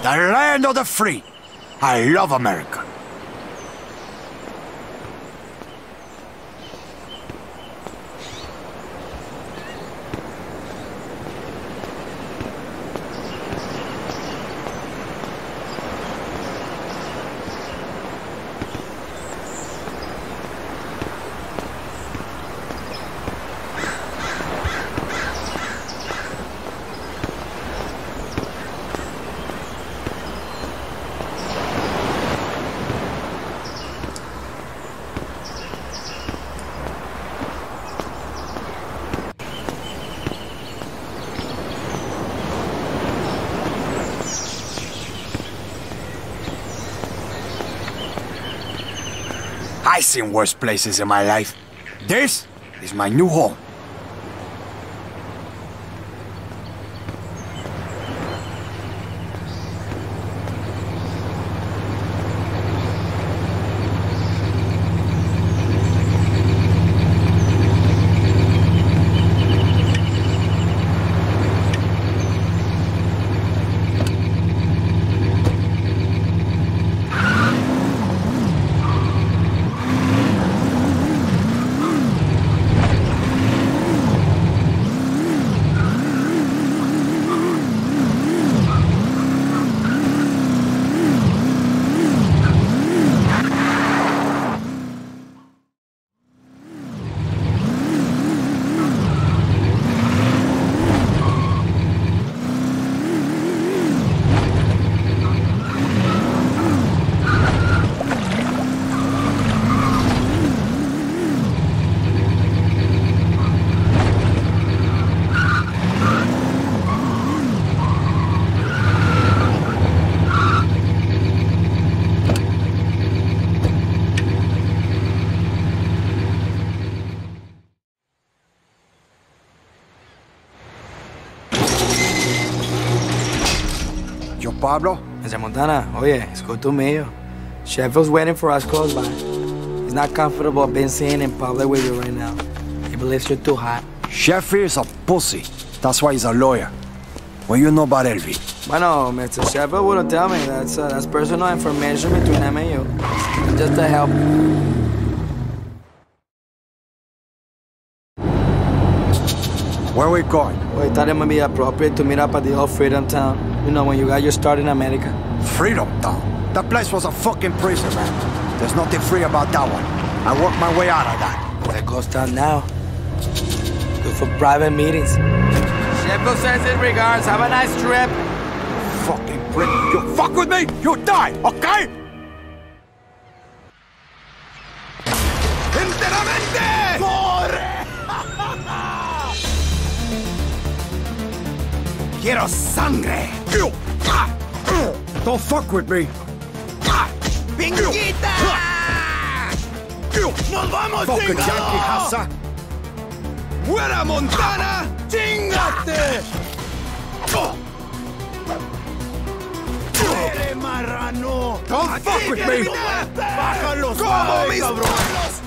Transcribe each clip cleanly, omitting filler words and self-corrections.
the land of the free. I love America. I've seen worse places in my life. This is my new home. Yo, Pablo? Mr. Montana, oye, it's good to meet you. Sheffield's waiting for us close by. He's not comfortable being seen in public with you right now. He believes you're too hot. Sheffield is a pussy. That's why he's a lawyer. What you know about Elvi? Bueno, Mr. Sheffield wouldn't tell me. That's personal information between him and you. Just to help. Where are we going? Well, I thought it might be appropriate to meet up at the old Freedom Town. You know, when you got your start in America. Freedom Town? That place was a fucking prison, man. There's nothing free about that one. I worked my way out of that. It's a ghost town now. Good for private meetings. Sheffield sends his regards. Have a nice trip. Fucking prick. You fuck with me, you die, okay? ¡Enteramente! ¡Corre! ¡Quiero sangre! Don't fuck with me. ¡Pinguita! ¡Nos vamos, Fucking chingado! Yankee Hassa. ¡Fuera, Montana! ¡Chingate! ¡Eres marrano! Don't fuck with me. ¡Bájalo suave, cabrón!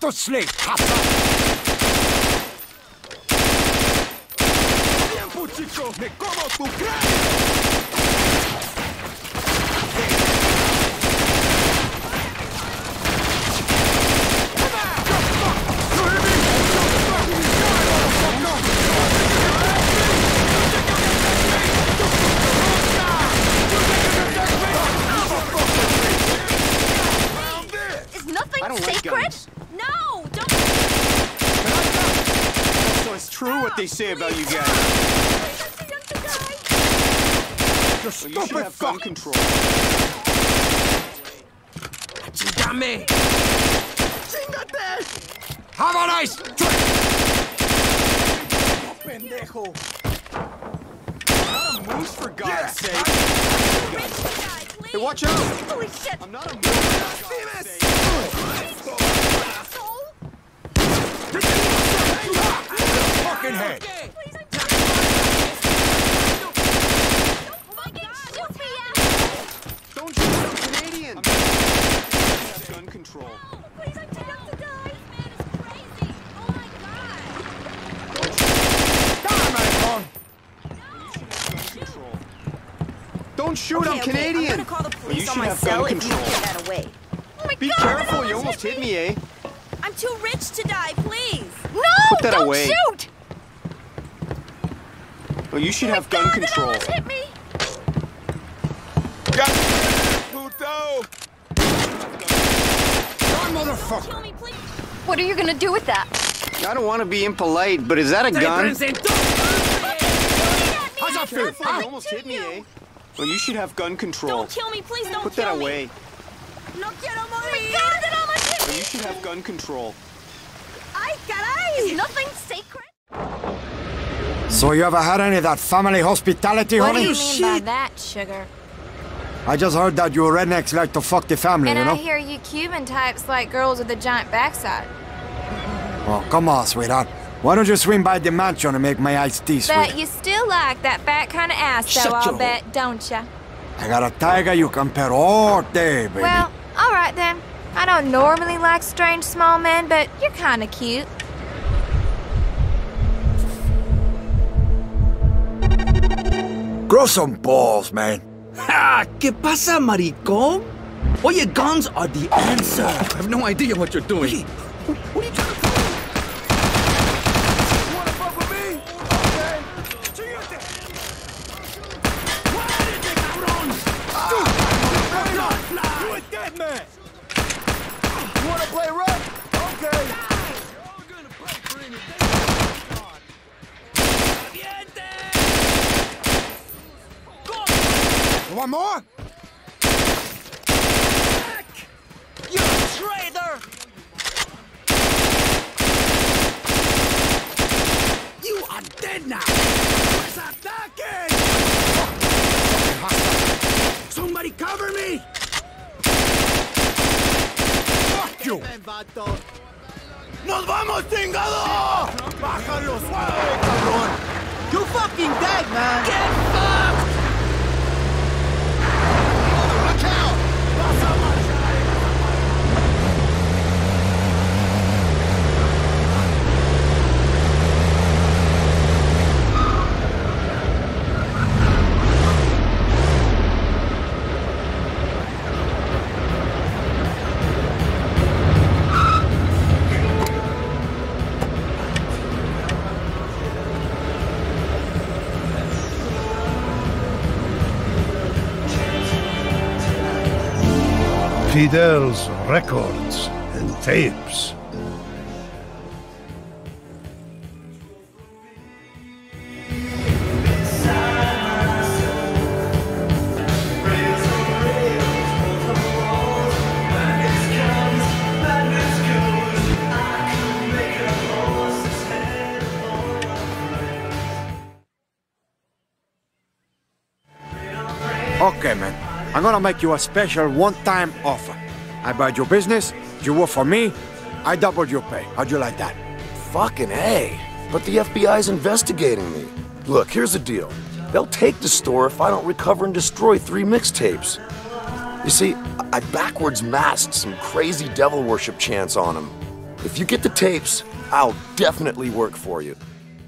to sleep! ¡Tiempo, chico! ¡Me como tu cráneo! Sacred? No, don't. So it's true what they say about you guys. You stupid fuck! Control. Chingame! Have a nice drink! Pendejo! Not a moose, for God's sake. Hey, watch out! Holy shit! I'm not a moose, for God's sake. Fucking head! Don't shoot, I'm Canadian! Gun control. Please, I'm too young to die. This man is crazy. Oh my god. Damn, Control. Don't shoot, Okay, I'm Canadian! I'm gonna call the You police on should my have cell gun if you control. get that away. Oh my Be god! careful, that you almost hit me, eh? I'm too rich to die, please. No! Put that don't away. shoot! Well, you should Oh my have gun god, control. That almost hit me. Puto! motherfucker! Kill me, please. What are you gonna do with that? I don't want to be impolite, but is that a gun? How's that feel? Careful, you almost hit me, eh? Well, you should have gun control. Don't kill me, please. Don't Put kill that me. away. No quiero morir. Oh my god, that almost hit Well, me. you should have gun control. Ay, caray. Is nothing sacred? So you ever had any of that family hospitality, What do honey? you mean by that, sugar? I just heard that you rednecks like to fuck the family, And you know? I hear you Cuban types like girls with a giant backside. Oh, come on, sweetheart. Why don't you swing by the mansion and make my iced tea, But sweet? you still like that fat kind of ass, Shut though, I'll your bet, don't ya? I got a tiger you can pet all day, baby. Well, all right then. I don't normally like strange small men, but you're kind of cute. Grow some balls, man. Ah, ¿qué pasa, maricón? Oye, guns are the answer. I have no idea what you're doing. What are you trying to do? You wanna fuck with me? Okay. Chígate. Muérete, cabrón. You a dead man. You wanna play rough? Okay. You want more? You're a traitor! You are dead now! Who's attacking? Somebody cover me! Fuck you. ¡Nos vamos, chingado! ¡Bájalo suave, cabrón! You fucking dead, man! Get fucked! Watch out! Vas a marchar! Fidel's records and tapes. Okay, man. I'm gonna make you a special one-time offer. I buy your business, you work for me, I double your pay. How'd you like that? Fucking A. But the FBI's investigating me. Look, here's the deal. They'll take the store if I don't recover and destroy 3 mixtapes. You see, I backwards masked some crazy devil worship chants on them. If you get the tapes, I'll definitely work for you.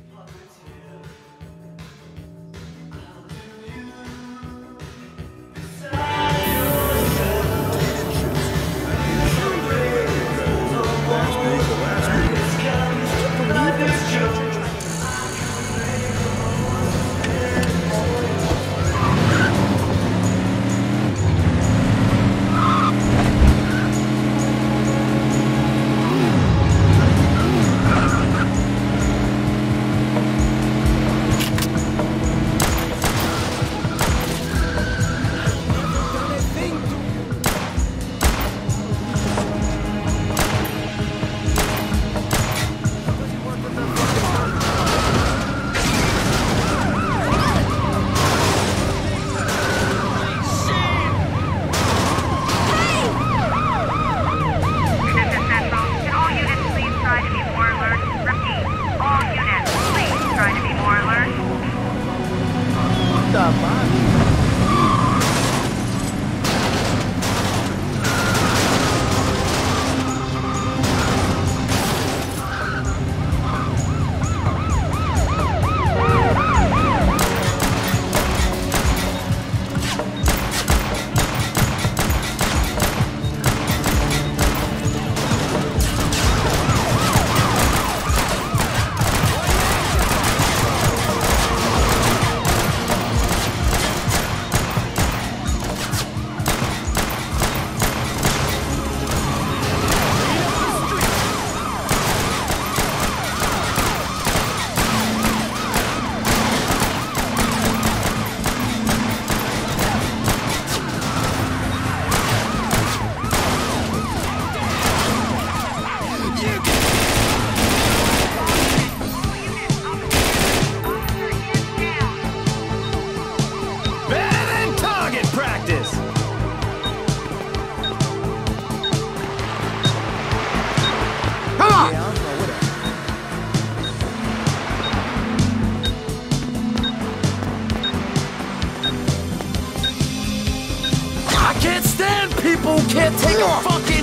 People can't take a fucking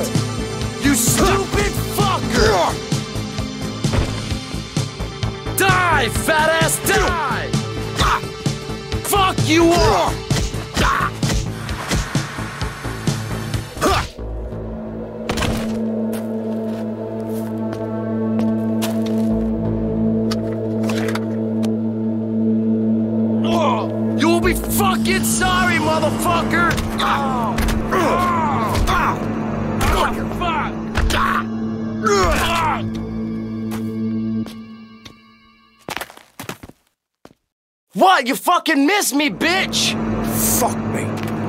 hit! You stupid fucker! Die, fat ass, die! Fuck you all! You'll be fucking sorry, motherfucker! What? You fucking missed me, bitch! Fuck me.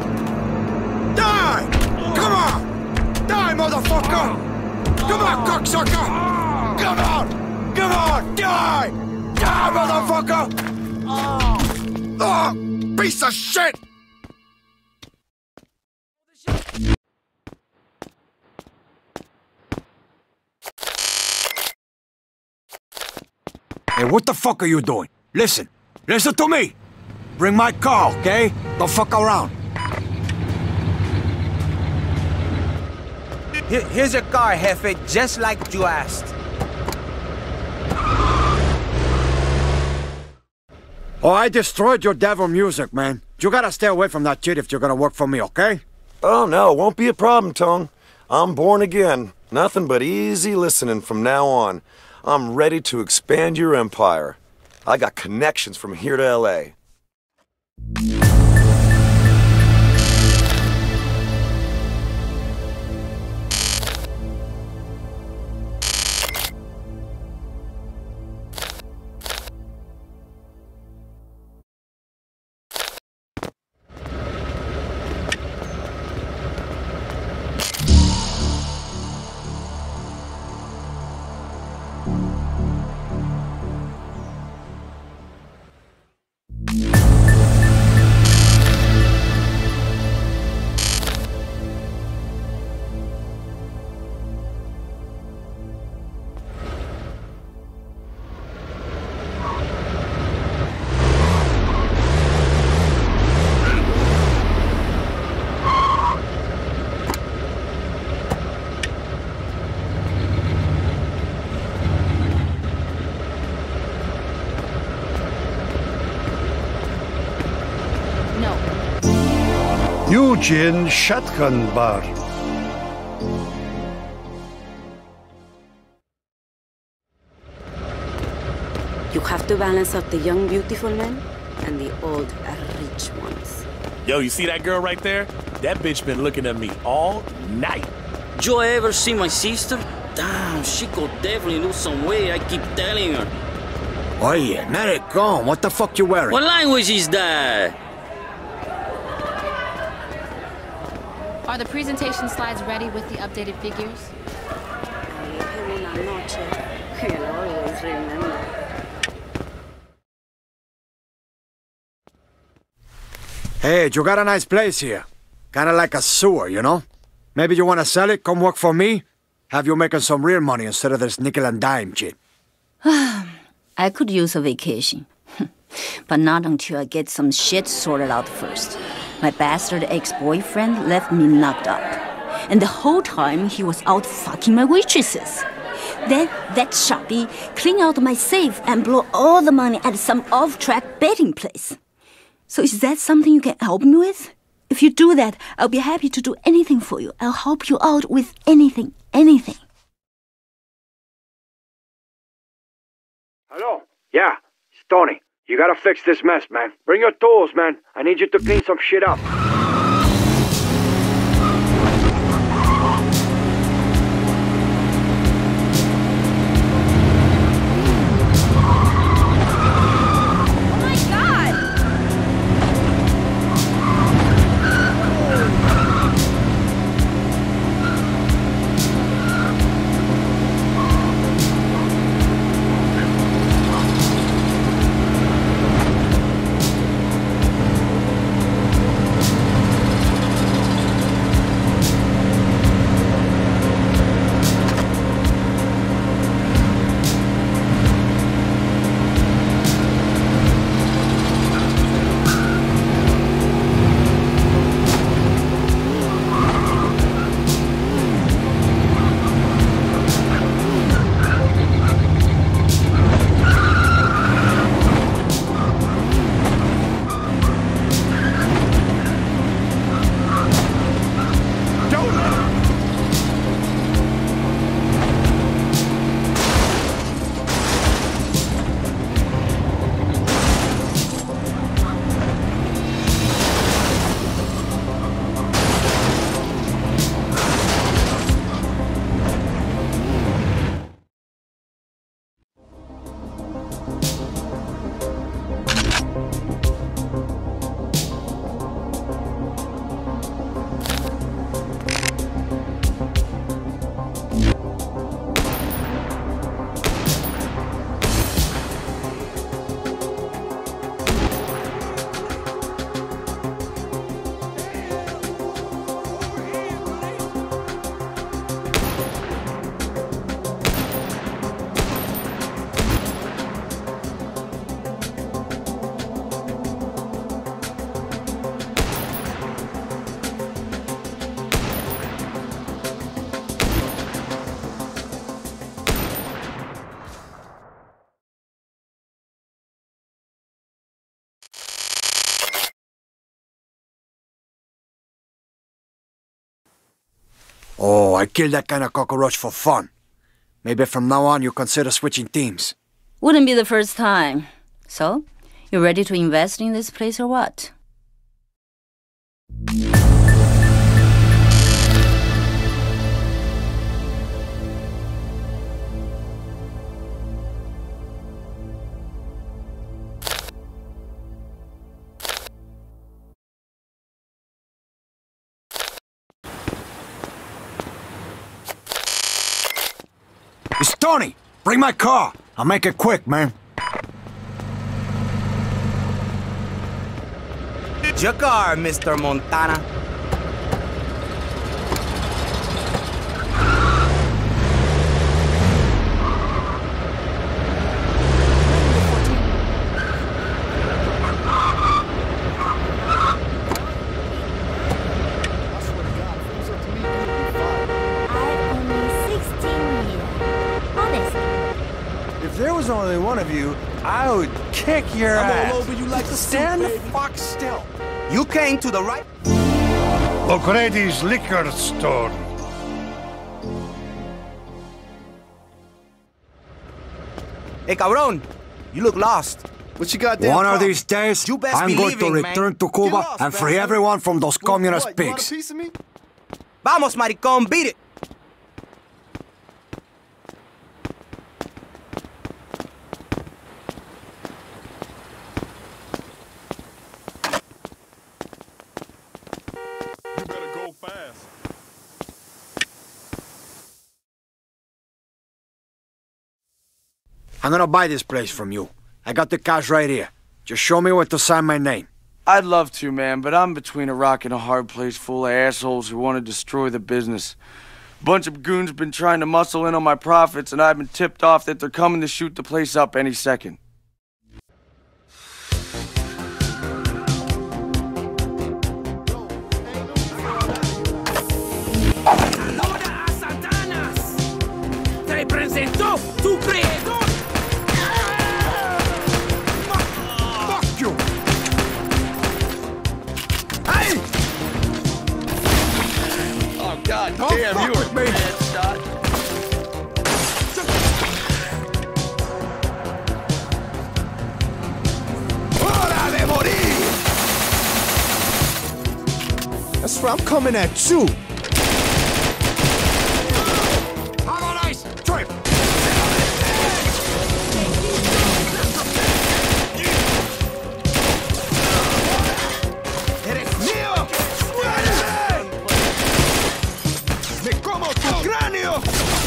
Die! Come on! Die, motherfucker! Come on, cocksucker! Come on! Come on! Die! Die, motherfucker! Oh, piece of shit! Hey, what the fuck are you doing? Listen to me! Bring my car, okay? Don't fuck around. Here's your car, Jefe, just like you asked. Oh, I destroyed your devil music, man. You gotta stay away from that shit if you're gonna work for me, okay? Oh, no, won't be a problem, Tone. I'm born again. Nothing but easy listening from now on. I'm ready to expand your empire. I got connections from here to LA. No. Eugene Shotgun Bar. You have to balance out the young, beautiful men and the old, rich ones. Yo, you see that girl right there? That bitch been looking at me all night. You ever see my sister? Damn, she could definitely lose some weight, I keep telling her. Oye, let it go. What the fuck you wearing? What language is that? Are the presentation slides ready with the updated figures? Una noche, he'll always remember. Hey, you got a nice place here. Kinda like a sewer, you know? Maybe you wanna sell it, come work for me? Have you making some real money instead of this nickel and dime shit. I could use a vacation. But not until I get some shit sorted out first. My bastard ex-boyfriend left me knocked up. And the whole time he was out fucking my waitresses. Then that sharpie clean out my safe and blow all the money at some off-track betting place. So is that something you can help me with? If you do that, I'll be happy to do anything for you. I'll help you out with anything. Hello? Yeah, it's Tony. You gotta fix this mess, man. Bring your tools, man. I need you to clean some shit up. Oh, I killed that kind of cockroach for fun. Maybe from now on you consider switching teams. Wouldn't be the first time. So, you ready to invest in this place or what? It's Tony! Bring my car! I'll make it quick, man. Your car, Mr. Montana. only one of you, I would kick your ass. I'm all over you like a Stand the baby. fuck still. You came to the right... O'Grady's liquor store. Hey, cabrón, you look lost. What you got there? One of these days, You best I'm be going to leaving, return man. to Cuba Get lost, and free bastard. everyone from those communist What, you want a pigs. piece of me? Vamos, maricón, beat it. You better go fast. I'm gonna buy this place from you. I got the cash right here. Just show me where to sign my name. I'd love to, man, but I'm between a rock and a hard place full of assholes who want to destroy the business. A bunch of goons been trying to muscle in on my profits, and I've been tipped off that they're coming to shoot the place up any second. Ahora a Satanás te presentó tu creador. Fuck you. Hey! Oh, God Don't fuck with me. Hora de morir! That's right, I'm coming at you. Have a nice trip. ¡Eres mío! ¡Muéreme! ¡Me como tu cráneo!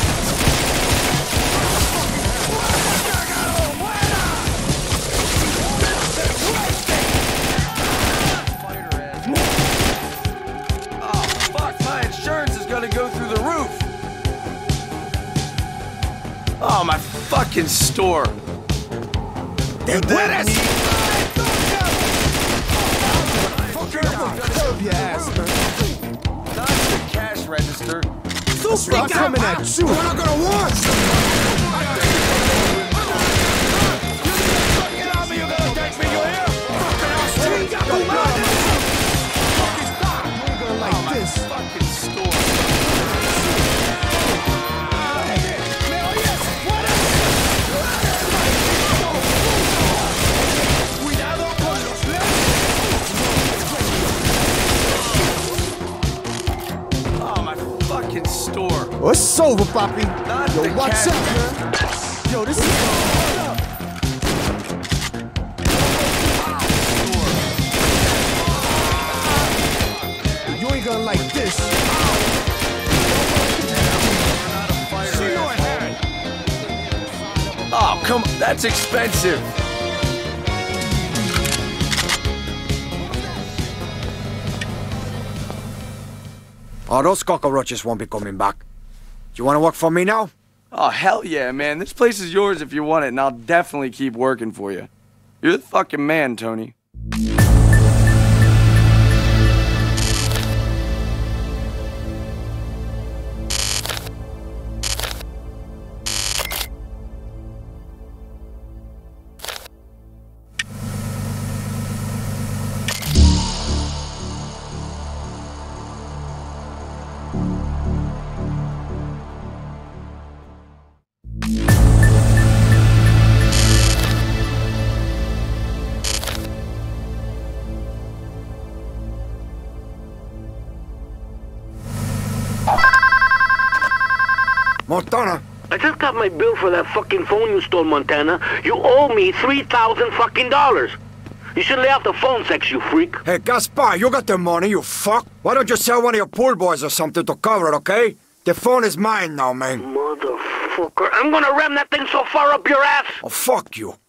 Oh, fuck, my insurance is gonna go through the roof. Oh, my fucking store. ¡Te mueres! Curb your ass, man. Not the cash register. That's right, I'm coming at you. You're not gonna want. Get on me, you're gonna take me, you hear? Fucking ass. You ain't gonna like this. Fucking store. ¿Me oyes? Cuidado con los Oh, my fucking store. Oh, it's over, Poppy. Not Yo, the watch cat. out, man. Yo, this is... You ain't gonna like this. Oh, come on. That's expensive. Oh, those cockroaches won't be coming back. You wanna work for me now? Oh, hell yeah, man. This place is yours if you want it, and I'll definitely keep working for you. You're the fucking man, Tony. Montana! I just got my bill for that fucking phone you stole, Montana. You owe me $3,000 fucking dollars. You should lay off the phone sex, you freak. Hey, Gaspar, you got the money, you fuck. Why don't you sell one of your pool boys or something to cover it, okay? The phone is mine now, man. Motherfucker, I'm gonna ram that thing so far up your ass. Oh, fuck you.